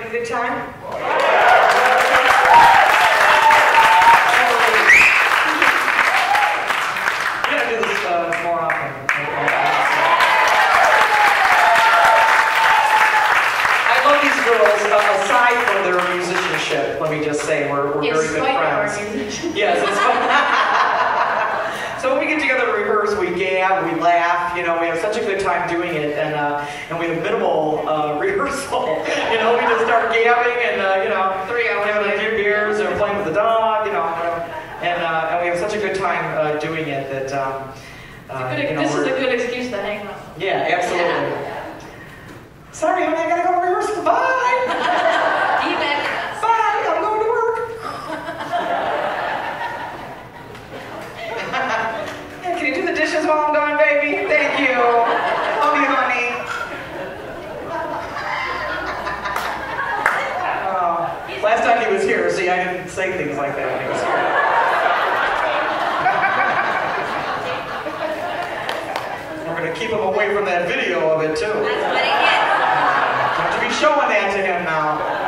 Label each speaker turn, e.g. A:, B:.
A: a good time? We're gonna do this more often. I love these girls. Aside from their musicianship, let me just say we're very good friends. Yes, it's fun. So when we get together to rehearse, we gab, we laugh, you know, we have such a good time doing it, and we have minimal rehearsal. You know, we just start gabbing and, you know, 3 hours, having a few beers or playing with the dog, you know, and we have such a good time doing it that,
B: this is a good excuse to hang out.
A: Yeah, absolutely. Yeah. Sorry, honey, I gotta go to rehearsal. Bye!
B: Be back.
A: Bye, I'm going to work. Can you do the dishes while I'm gone, baby? Thank you. Love you, honey. Last time he was here, see, I didn't say things like that when he was here. We're going to keep him away from that video of it, too.
B: That's what he gets.
A: Don't you be showing that to him now.